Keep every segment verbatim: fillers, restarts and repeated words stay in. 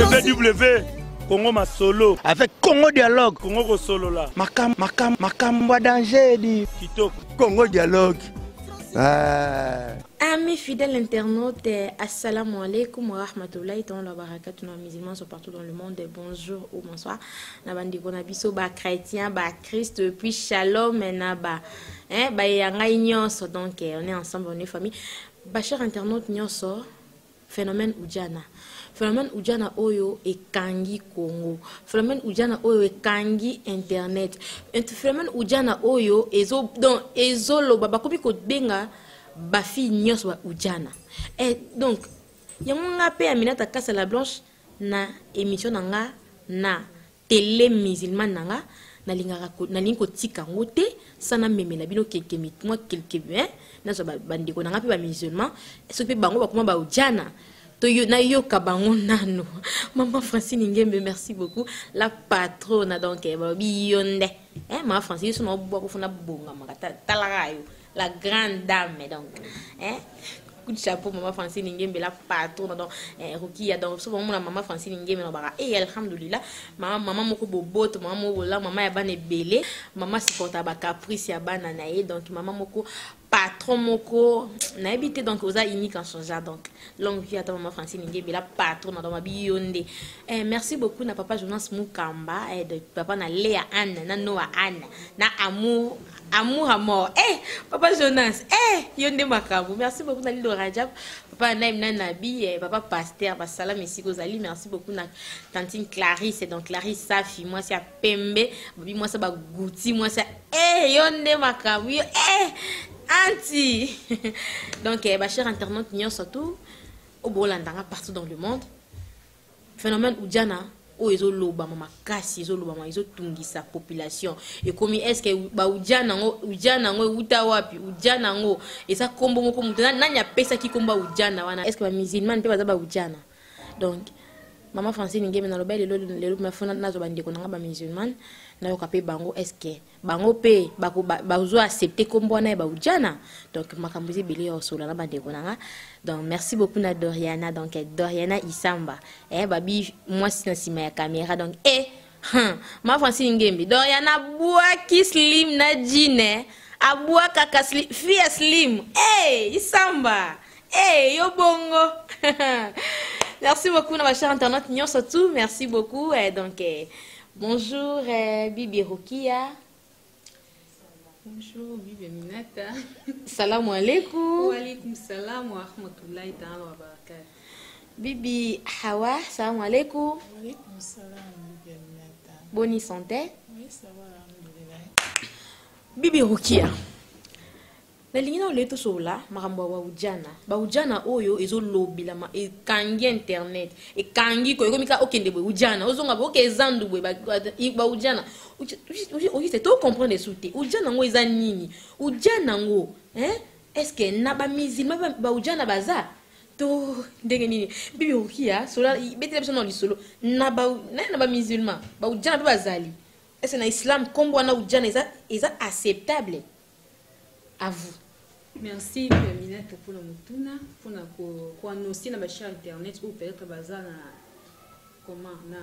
w w Congo ma solo avec Congo Dialogue. Congo ko solo là. Makam makam makam wa danger di. Kitoko. Congo Dialogue. Ah. Amis fidèles internautes, assalamu alaikum wa rahmatullahi wa barakatuh. Nos musulmans sont partout dans le monde. Bonjour ou bonsoir. Nabandi konabiso ba chrétien, ba Christ, puis shalom naba. Hein, ba yanga nyonso donc on est ensemble, on est famille. Ba chers internautes nyonso, phénomène Ujana. Phénomène Ujana oyo e kangi Congo. Phénomène Ujana oyo e kangi internet. Phénomène Ujana oyo ezo donc ezo lo baba kopi ko benga ba fi nyos wa Ujana. Et donc yango ngape Aminata Kasa la Blanche na émission nanga na télé musulmane nanga na lingaka na linko tika ngote sana memela bino quelque mit moi quelque bien na so bandiko nanga pe ba musulman so pe bango ba kuma ba Ujana. Na yo kabango nano. Maman Francine Ngembe, merci beaucoup. La patronne donc bionde. Hein, maman Francine so no boa ko funa bonga makata talarayo. La grande dame donc. Hein? Coup de chapeau maman Francine Ngembe, la patronne donc eh Rukia donc so mon maman Francine Ngembe no bara. Et alhamdulillah, maman maman moko boboto, maman moko la maman ya bana belé, maman supporta ba caprice ya bana nae donc maman moko patron moko na habité donc aux unique en son genre donc longue vie à ta maman Francine Ngembe la patron dans ma bionde. Eh merci beaucoup na papa Jonas Mukamba et de papa na Léa Anne na Noah Anne na amour amour à mort. Eh papa Jonas eh yonde makambo. Merci beaucoup na Lido Rajab papa Naim na Nabi et papa pasteur ba salam ici Kozali. Merci beaucoup na tantine Clarisse et donc Clarisse Safi moi c'est Pembe bibi moi ça ba Gouti moi ça eh yonde makambo eh anti. Donc, eh, chers internautes, nous surtout au Bolandanga partout dans le monde. Phénomène Ujana, où ils ont loba mama kasi, ils ont loba mama, ils ont tungi sa population. Et comme est-ce que ba Ujana ngo Ujana ngo utawapi Ujana ngo et ça combo moko mutana nanya pesa ki komba Ujana wana. Est-ce que ba musulman pe ba Ujana? Donc maman Francine Ngembe na loba lelo lelo mafuna nazo bandeko nanga ba musulman. Na yo kapé bango est-ce que bango pe bako bazo accepter kombo na ba Ujana donc makambuzi belé au solo na bandeko nanga. Donc merci beaucoup na Doriana donc Doriana Isamba eh babi moi si na sima ya caméra donc eh hein ma Francine Ngembe Doriana boa ki slim na jine abua kaka slim fia slim eh Isamba eh yo bongo. Merci beaucoup na chers internautes nyon surtout merci beaucoup et donc eh, bonjour euh, Bibi Rukia. Bonjour Bibi Aminata. Salam alaikum. Wa alaikum salam wa rahmatullahi ta'ala wa barakatuh. Bibi Hawa, salam alaikum. Wa alaikum salam Bibi Aminata. Bonne santé. Oui, ça va alhamdulillah. Bibi Rukia. Na lingina oleto sola makambo wa Ujana. Ba Ujana oyo ezo lobila ma e kangi internet. E kangi ko komika okende bo Ujana. Ozonga bo ke zandu bo ba ba Ujana. Oyi c'est tout comprendre souté. Ujana ngo eza nini? Ujana ngo, hein? Est-ce que na ba musulman ba Ujana baza? To ndenge nini? Bibi Rukia sola beti la no lisolo. Na ba na ba musulman. Ba Ujana ba bazali. Est-ce que na islam kombo na Ujana eza eza acceptable? À vous. Merci Aminata pour la mutuna pour na ko ko annoncer na ba sur internet ou peut-être bazana comment na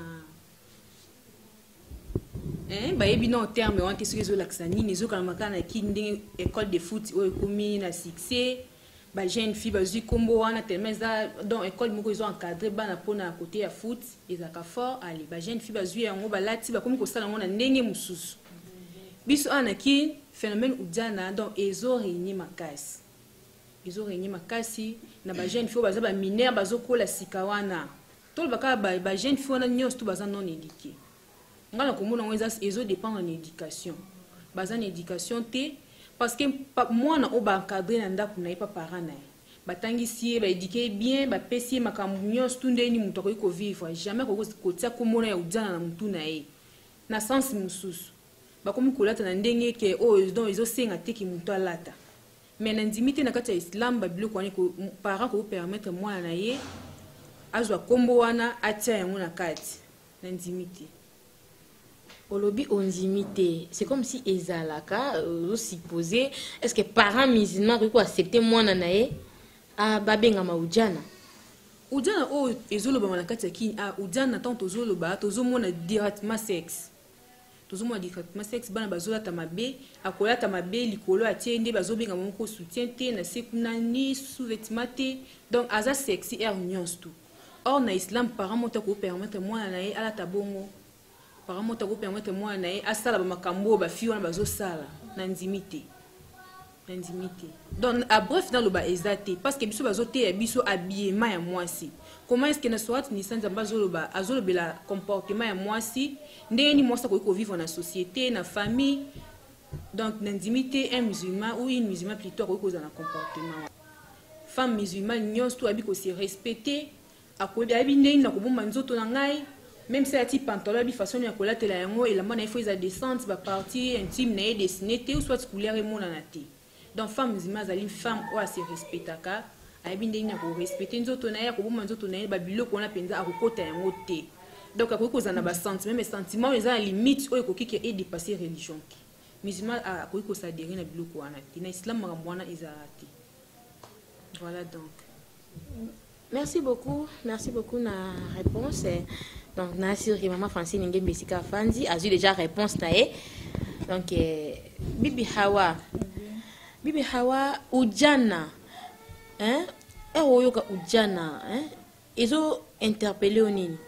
eh ba yebi no terme on qu'est-ce que zo laxani les zo kala na kindi école de foot ou komi na succès ba jeune fille ba zu combo wana tellement ça donc école moko ils ont encadré bana pona côté ya foot ils a ka fort ali ba jeune fille ba zu yango ba lati ba komi ko sala ngona ndenge mususu biso anaki phénomène Ujana donc ezo réunir makasi ezo réunir makasi na ba jeune fille baza ba mineur bazo kola sikawana tol baka ba ba jeune fille wana nyos tout baza non éduqué ngala komona ngeza ezo dépend en éducation baza en éducation té parce que moi na o ba encadrer na ndako na pas parent na batangisi ba éduquer bien ba pesi makambu nyos tout ndeni muto ko vivre jamais ko ko tia komona ya Ujana na mutu na ye na sens mususu bakomi kolata na ndenge ke o donc ils ont senga te ki muto alata mais na ndimité na kati ya islam ba biloko wani ko parent ko permettre moi na ye azwa kombo wana atia yango na kati na ndimité Olobi ondimité c'est comme si ezalaka euh, supposé est-ce que parents musulmans ko accepter moi na ye a babenga ma Ujana udiana o ezoloba na kati ya kini a udiana tant tozoloba tozomona directement sexe tozomona directement sexe bana bazolata mabe akolata mabe likolo atie nde bazobenga moko soutien te na sekuna ni sous-vêtement te donc aza sexy er nyonso tout. Or na islam parent mota ko permettre mwana na ye alata bongo parent mota ko permettre mwana na ye asala ba makambo ba fi wana bazosala na ndimité na ndimité. Donc à bref dans le bas exacté parce que biso bazote ya biso habillement ya mwasi. Comment est-ce que na soit ni sans bazoloba azolobela comportement ya mwasi ndenge ni mwasi ko vivre na société na famille. Donc l'indimité un musulman ou une musulmane plutôt ko cause na comportement. Femme musulmane nyonso to abi ko se respecter akobi abi ndenge na ko bomba nzoto na ngai même si ati pantalon bi façon ya kolatela yango et la mona il faut isa descente ba partie intime na dessiné ou soit couleur et mona na te. Donc femme musulmane zali femme ou se respectaka abi ndenge na ko respecter nzoto na ya ko bomba nzoto na ba biloko na penza akokota yango te. Donc akoki kozana ba sentiment mais sentiment eza limite oyo koki ke e dépasser religion. Musulman a akoki ko s'adhérer na biloko wana te na islam makambo wana ezalati. Voilà donc. Merci beaucoup, merci beaucoup na réponse. Donc na sûr que maman Francine Ngé Bessika Fandi a eu déjà réponse tae. Donc eh, Bibi Hawa. Bibi Hawa Ujana. Hein? Et oyoka Ujana, hein? Ils ont interpellé au nini.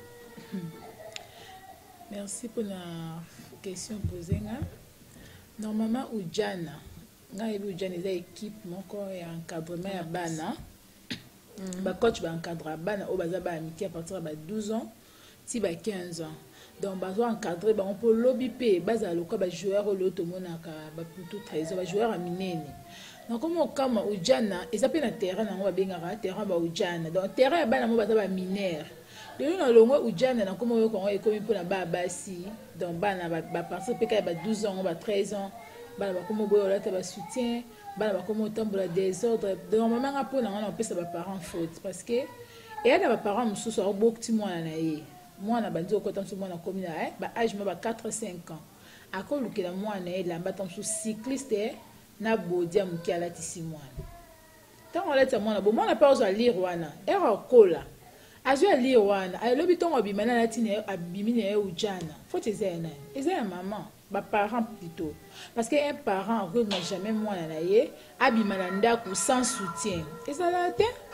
Merci pour la question posée. Normalement Ujana. Nga yebi Ujana eza équipe moko ya encadrement ya bana. Ba coach ba encadrer bana o baza ba amitié à partir de douze ans ti ba quinze ans. Donc bazo encadrer ba on peut lobby pe baza loka ba joueur o loto monaka ba plutôt treize ba joueur a minene. Donc comme kama Ujana eza pe na terrain na ba bengaka terrain ba Ujana. Donc terrain ya bana mo baza ba mineur. Le na longo Ujana na comme yo ko e comme pour na ba basi. Donc bana ba partir pe ka ba douze ans ba treize ans. Bana ba comme boyo la ta ba soutien. Bana ba comme tambola désordre normalement ngapo na ngana pesa ba parents faute parce que et ya ba parents mususu a beaucoup ti mwana na ye mwana ba ndio ko tamso mwana komina eh ba âge ma ba quatre cinq ans akolukela mwana ye lamba tamso cycliste na bodia muki alati si mwana tango alati mwana bo mwana pa ozo lire wana era kola azu ya lire wana ay lobi tongo bimana lati ne abimine ye Ujana faut eza na eza ya maman ba parents plutôt parce que un parent n'a jamais mwana na ye abimana ndako sans soutien et ça là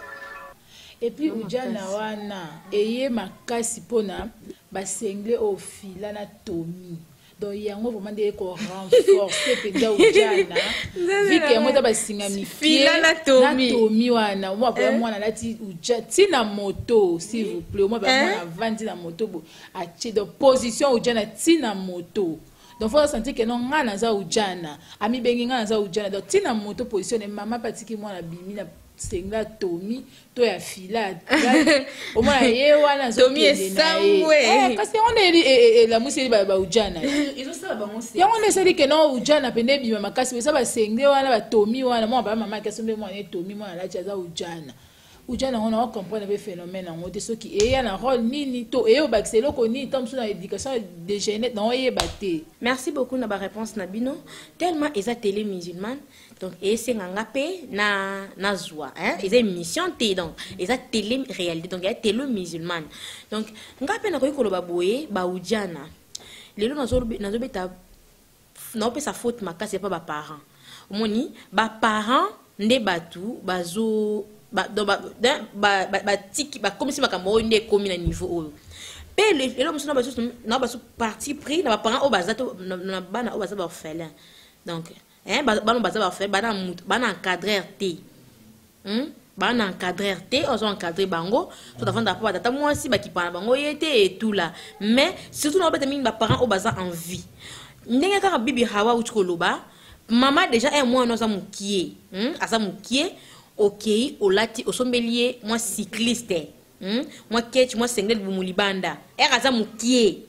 et puis Ujana wana eye makasi pona ba sengle au fila na Tomi donc yango vraiment de ko renforcer penda Ujana vu que moi ba singa mi fila na Tomi na Tomi wana moi ba mwana lati Ujana tina moto s'il vous plaît moi ba mwana vandi na moto bo a de position Ujana tina moto. Donc faut sentir que non ngana za Ujana ami bengi ngana za Ujana donc tina moto positionne maman patiki moi na bimi na senga Tomi to ya fila au moins ye wana Tomi samwe parce que on est la musi ba ba Ujana ils ont ça ba musi ya on essaie que non Ujana pende bima makasi ça ba senga wana ba Tomi wana moi ba maman kasombe moi ne Tomi moi la cha za Ujana Ujana on a compris le phénomène en mode ce qui est un rôle ni ni to et au bac c'est là qu'on y tombe sur l'éducation de jeunesse non y batté. Merci beaucoup na ba réponse Nabino tellement eza télé musulmane donc et c'est ngapé na na joie hein eza émission té donc eza télé réalité donc eza télé musulmane donc ngapé na ko koloba boye ba Ujana lelo nazo nazo beta na opesa faute makasi pas ba parents omoni ba parents nde batu bazo ba ba ba ba tiki ba comme si makambo ndé komi na niveau oyo pe le le musu na ba na ba parti pris na ba parents o bazato na bana o baza ba orphelin donc hein ba ba no baza ba orphelin bana bana encadrer té hein bana encadrer té on encadrer bango tout avant d'après tata moi si ba ki pana bango yete et tout là mais surtout na ba tamine ba parents o baza en vie ndenge ka Bibi Hawa uchikoloba maman déjà un mois no za mukie hein asa mukie ok au lati au sommelier moi cycliste hmm? moi ketch moi sengle bumulibanda eraza mukie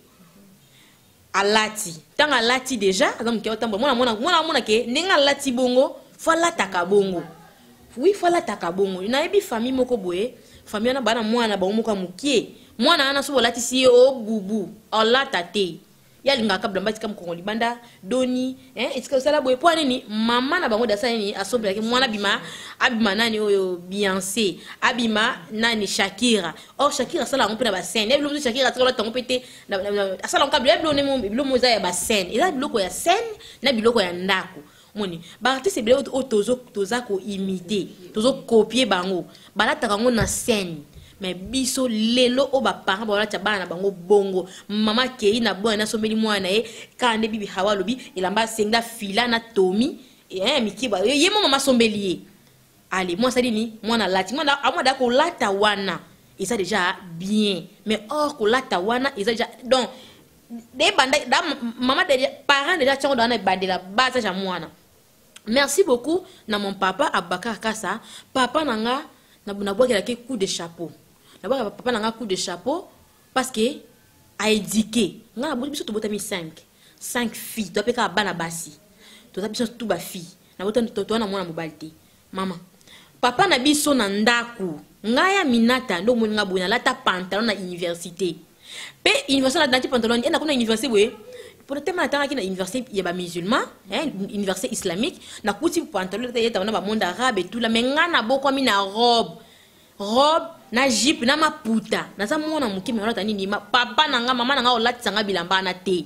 alati tanga lati déjà aza mukie otamba mona mona mona mona ke ninga lati bongo fala takabongo oui fala takabongo na ebi famille moko boye famille na bana mwana ba moko mukie mwana ana so lati si o bubu alata te ya linga kabla mbati kam ko libanda doni hein etika sala boye po nini mama na bango dasa ni asombela ki mwana bima abima nani oyo Beyoncé abima nani Shakira or Shakira sala ngompe na ba scène ya biloko Shakira sala tango pete asala ngabla ya biloko ne biloko moza ya ba scène eza biloko ya scène na biloko ya ndako moni ba artiste bele o tozo toza ko imiter tozo copier bango balata kango na scène mais biso lelo o ba parents ba la bana bango bongo mama kei na bona sombeli mwana e kande bibi hawa lobi elamba senga fila na Tommy eh mikiba ye mama sombeli ye allez moi ça dit ni mwana lati mwana amwa da ko lata wana et ça déjà bien mais or ko lata wana et ça déjà donc des banda da mama déjà parents déjà tchongo dans na bandela base ja mwana. Merci beaucoup na mon papa Abakar Kassa papa nanga na na boka ke coup de chapeau. D'abord papa nanga coup de chapeau parce que a éduqué nga bo biso to botami cinq cinq filles to peka bana basi to ta biso tout ba fille na botami to to na mwana mobalite mama papa na biso na ndaku nga ya minata ndo mo nga bo na lata pantalon na université pe université na dati pantalon ena kuna université we pour te matanga ki na université ya ba musulman hein université islamique na kuti pantalon ta yeta na ba monde arabe tout la menga na boko mi na robe robe na jupe na maputa na za mona mukimi ngala tani ni papa nanga mama nanga olatanga bilamba na te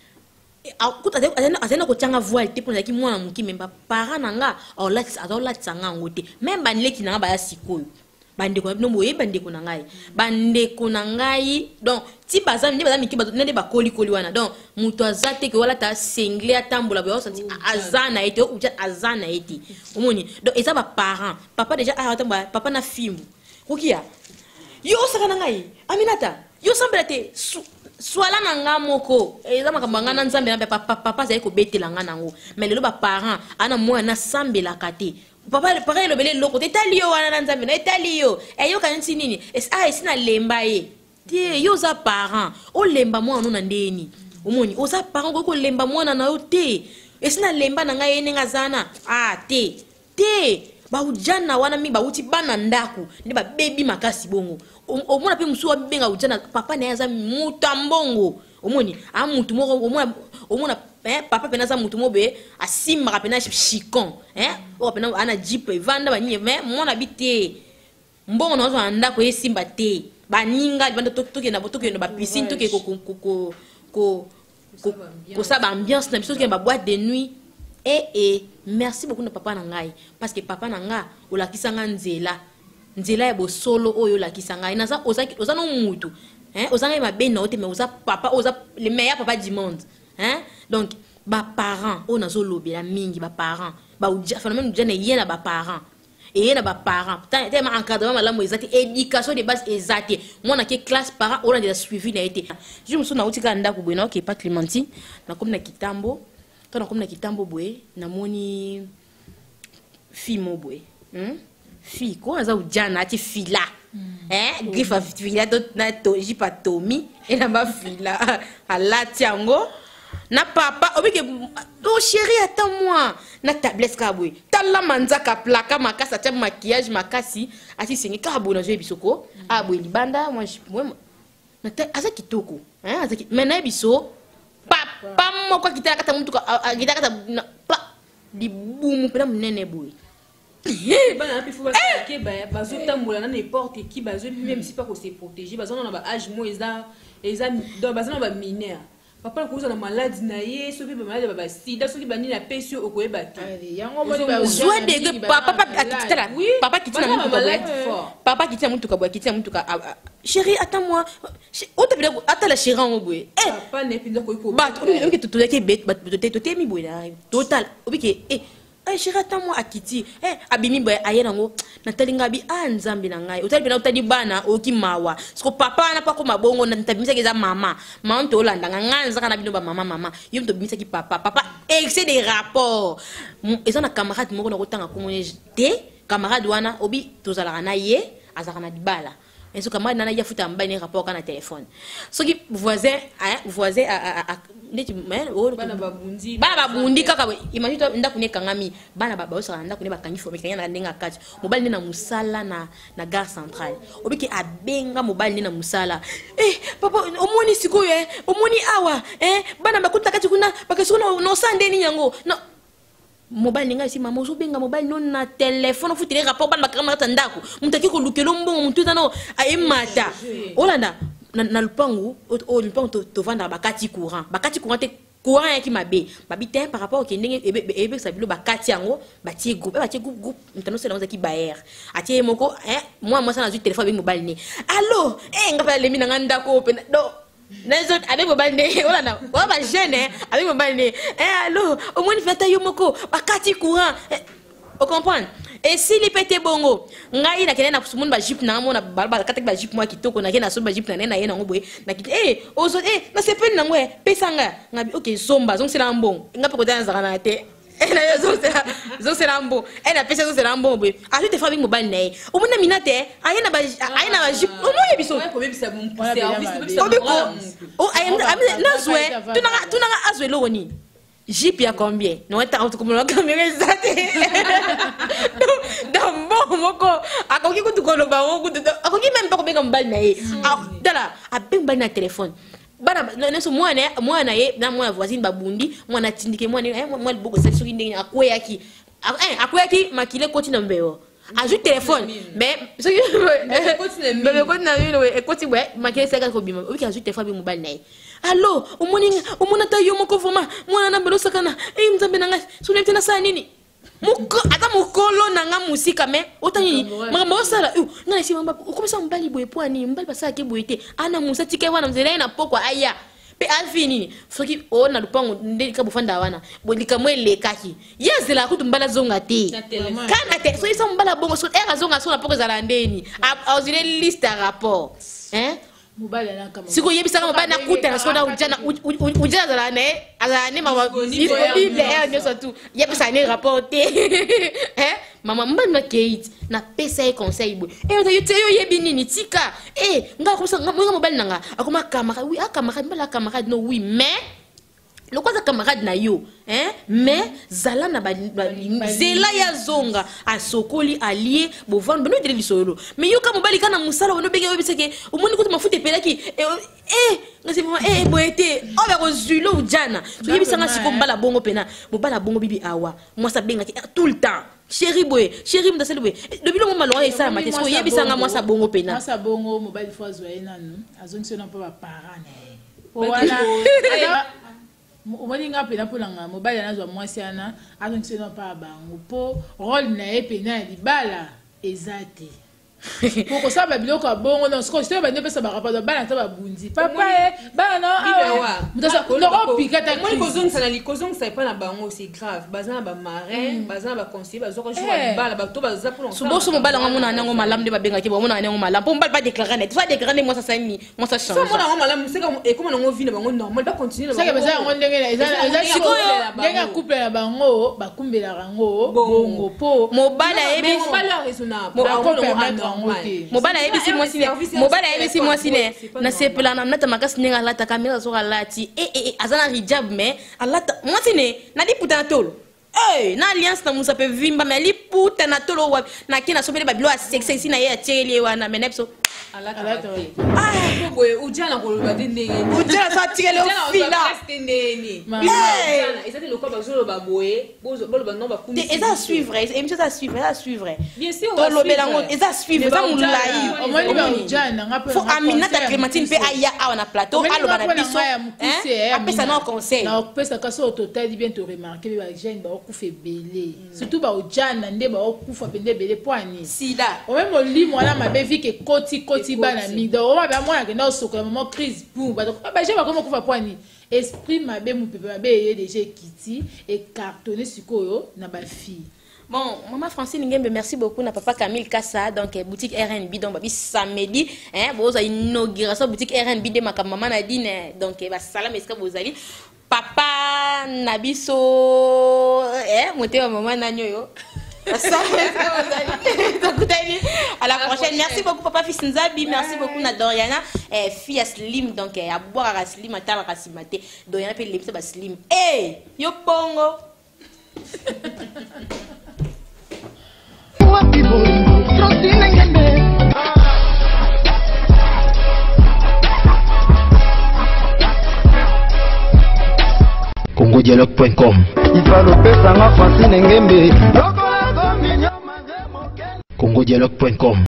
akuta azena azena ko tanga voile te pour na ki mwana mukimi mba para nanga olatsa azolatanga ngote même banleki nanga ba sikoyo bande ko no moye bande ko nangai bande ko nangai donc ti bazam ni bazam ki bazone ba koli koli wana donc muto azate ke wala ta single atambola ba senti azana ete ou azana ete omoni donc eza ba parents papa déjà a tamba papa na fimbu kokia yo saka nangai Aminata yo sambela te swala nanga moko eza makamba ngana nzambe na papa papa za ko betela ngana ngo mais lelo ba parents ana mwana sambela kate papa pareil le belé loko tetali yo wana nzambe na etali yo e yo kanti nini es ah esina lemba ye tie yo za parents o lemba mwana na ndeni omoni o za parents ko lemba mwana na yo te esina lemba na ngai nenga zana ah te te ba ujana wana mi ba uti bana ndaku ndi ba baby makasi bongo omona pe musu wa benga ujana papa na yaza mutambongo omoni a mutu moko omona omona eh papa pena za mutu mobe asimba pena chikon eh o pena ana jeep vanda ba nye mais mona bité mbongo na zo ndako yesimba te ba ninga banda toke na botoke na ba piscine toke ko ko ko ko ko ça ba ambiance na biso ke ba boîte de nuit. Eh eh merci beaucoup na papa nangai parce que papa nanga olakisa nga nzela nzela ya bo solo oyo olakisa ngai naza ozaki oza no mutu hein ozanga ma bena ote mais oza papa oza le meilleur papa du monde hein donc ba parents on nazo lobela mingi ba parents ba uja phénomène uja na yena ba parents et yena ba parents tant ma encadrement malamu ezati éducation de base ezati mona ke classe parents on a déjà suivi na été je me souviens na utika ndako bwena ke pas Clémentine na comme na kitambo tona comme na kitambo boye na moni fi mo boye hmm fi ko aza ujana ati fila eh grifa fila to na to jipa Tommy et na ba fila ala tiango na papa obike oh chérie attends moi na tablette ka boye tala manzaka plaka makasa tia maquillage makasi ati sengi ka bona je bisoko a boye libanda moi moi na aza kitoko hein aza mais na biso papa moko kitaka kata mtu kitaka kata pa di boum pela munene boy bana pifu ba ke ba bazo tambola na n'importe qui bazo même si pas ko se protéger bazo na ba âge mo eza eza do bazo na ba mineur papa ko na maladie na ye so bi ba maladie ba sida so ki ba ni na pesio okoyeba te yango mo ba joie de papa papa kitala papa kitala mtu ka papa kitala mtu ka boy kitala mtu ka chérie attends-moi on te peut attends la chérie en boy eh papa ne pinda ko ko ba on que tout que bête ba to te mi boy là total obike eh eh chérie attends-moi akiti eh abimi boy ayena ngo natalinga bi anzambi na ngai otali bina otali bana okimawa siko papa na pa ko mabongo na tabimisa ke za mama mama to landa nganza kana bino ba mama mama yum to bimisa ki papa papa excès des rapports et na camarade moko na kotanga ko te camarade wana obi tozala na ye azaka na dibala et ce comment nana ya futa mbani rapport kana téléphone so ki voisin hein voisin a neti mais bana babundi bana babundi kaka imagine to ndako ne kangami bana baba osala ndako ne bakangi fo mekanya na ndenga kati mobali na musala na na gare centrale obiki abenga mobali na musala eh papa omoni sikoyo eh omoni awa eh bana bakuta kati kuna bakasuna no sande ni yango no mobile ninga si mama ozobenga mobile non na téléphone futile rapport bana bakama kata ndako mutaki ko lukelo mbongo mutu tano ayemata olanda na lupangu o lupangu to vanda bakati courant bakati courant te courant yaki mabe babite par rapport au kendenge ebe sabilo bakati yango batie groupe batie groupe groupe mutano sela ngaki baer atie moko eh moi moi ça na téléphone avec mobile ni allo eh ngapa lemi na nganda ko pe do Nezo avec mobile ne olanda wa ba jeune avec mobile ne eh allo au moins fata yo moko bakati courant on comprend et si li pété bongo ngai na kenena kusumun ba jeep na mona balba kata ba jeep moi kitoko na kena so ba jeep na nena yena ngoboye na kiti eh ozo eh na sepeli na ngwe pesanga ngabi okay somba zong sela mbongo ngape ko danza kana te eh na zo sela zo sela mbongo eh na pesa zo sela mbongo boye a tu te fa avec mobile ne o mona minate ayena ba ayena ba jeep o moye biso ko bebisa bum pousser o biko o ayena na zwe tunanga tunanga azwe loni Jeep ya combien? Non, tu as comme la caméra zate. Dans bon moko, a koki ko tu kono ba moko, a koki même pas combien comme balle na e. Ah, dala, a ben balle na téléphone. Bana na so moi na moi na ye na moi voisine babundi, moi na tindike moi na moi le boko c'est sur ndenge akwe yaki. Eh, akwe yaki makile koti na mbeo. Ajoute téléphone, mais ce que mais ko na yo e koti we makile seka ko bima. O ki ajoute téléphone bi mobile na e. Allo, umoni umona ta yo moko voma mwana na mbelo sakana eh mzambe nanga sunete na saa nini muko ata mukolo nanga musika me otani mama osala na isi mamba ukomesa mbali boye poani mbali basa ke boyete ana musa tike wana mzela na pokwa aya pe alfi nini soki ona lupango ndeli ka bufanda wana bolika mwele kaki yezela kutu mbala zonga te kana te so isa mbala bongo so era zonga so na poko za landeni a uzile liste rapport hein siko yebisaka mobali na kuta na sona ujana ujana za ne ala ne mama bible er nyoso tu yebisa ne rapporter eh mama mbali na Kate na pesa e conseil bo eh yo yo yebi nini tika eh nga ko sa nga mobali nanga akoma camarade oui camarade mbala camarade no oui mais le quoi camarade na yo hein mais zala na ba zela ya zonga asokoli allié bo vendre beno dire lisolo mais yo ka mobali kana musala wono bege webiseke omoni ko mafute pelaki eh ngasi mama eh boete o ba ko zulo ujana so yebisanga siko mbala bongo pena mobala bongo bibi awa moi ça benga tout le temps chéri boy chéri mdasele boy depuis le moment malora esa mate so yebisanga moi ça bongo pena moi ça bongo mobile fois zoyena no azongi na pa parane voilà omoni nga pena mpo nanga mobali anazwa mwasi ana azongisi na mpa bango mpo role na ye pena ya libala eza te poko saba biloko ya bongo non siko sito bande pesa barapado bana ta babundi papa e bana awa mutasa loko pika ta moi kozong sana li kozong sa pas na bango c'est grave bazana ba marin bazana ba conseiller bazoko jour bala ba to baza pour so bo so mobala ngomona nango malam de babenga ke bomona nango malam po mbal pas déclarer net soit déclarer moi ça ça ni moi ça change so mona ngo malam c'est comme et comme nango vie na bango normal ba continuer na bango ça ngo ndenge eza eza sikoyo ndenge couple na bango ba kumbela rango bongo po mobala ebi mobala raisonnable mobala yebisi mwasine mobala yebisi mwasine na sepela na nata makasi nenga lata kamera so lati eh eh azana hijab mais alata mwasine na diputa na tolo eh na alliance na musa pe vimba mais liputa na tolo wa na kina so pele babilo a sexy sina ye ateli wana menepso alata ah boy ujana ko ba dindenge ujana sa tigele o fila stendeni ujana ezati lokwa bazolo ba boye bozo bolo ba no ba kumi eza suivre et monsieur ça suivre ça suivre bien sûr to lobelango eza suivre ça mulai omoni ba ujana ngapa fo Aminata Clémentine pe aya awa na plateau alo bana biso hein apesa na conseil na pesa kaso total bien to remarquer ba jeune ba okufa belé surtout ba ujana nde ba okufa pende belé poani sida o même olimo na mabevi ke koti koti bana mido o ba mwana ke na sokola moment crise boum ba ba je ba comment kufa poani esprit mabe mu pepe mabe ye déjà kiti et cartonné sikoyo na ba fille. Bon, maman Francine Ngembe, merci beaucoup na papa Camille Kassa donc boutique R and B donc babi samedi hein boza inauguration boutique R and B de ma maman Nadine donc ba salam est-ce que vous allez papa Nabiso eh moté maman nanyo yo à la prochaine merci beaucoup papa fils Nzabi, merci beaucoup na Doriana, eh fille à slim donc à boire à slim à table à simate. Doriana peut l'imiter ba slim. Eh, yo pongo. congo dialogue point com congo dialogue point com